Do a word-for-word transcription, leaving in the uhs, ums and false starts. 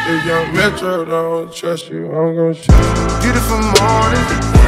If young Metro don't trust you, I'm gon' shoot you. Beautiful morning.